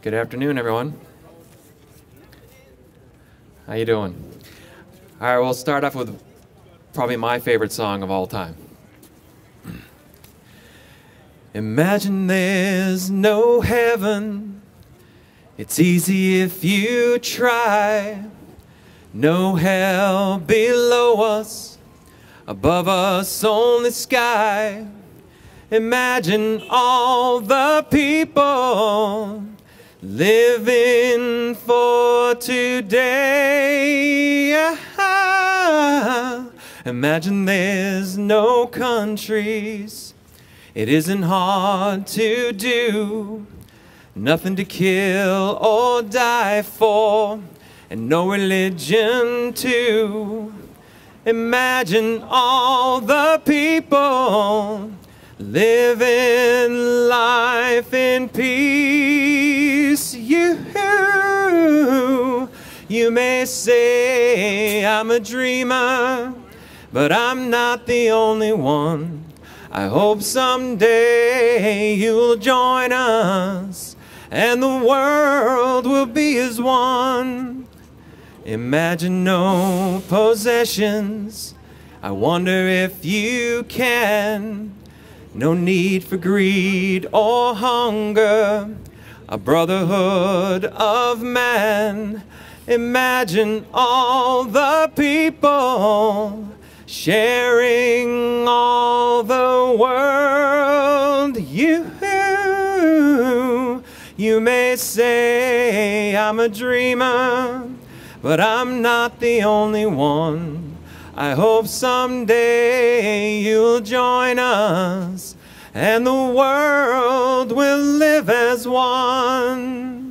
Good afternoon, everyone. How you doing? All right, we'll start off with probably my favorite song of all time. Imagine there's no heaven. It's easy if you try. No hell below us, above us only sky. Imagine all the people living for today. Imagine there's no countries. It isn't hard to do. Nothing to kill or die for, and no religion too. Imagine all the people living life in peace. You may say I'm a dreamer, but I'm not the only one. I hope someday you'll join us and the world will be as one. Imagine no possessions. I wonder if you can. No need for greed or hunger, a brotherhood of man. Imagine all the people sharing all the world. You may say I'm a dreamer, but I'm not the only one. I hope someday you'll join us and the world will live as one.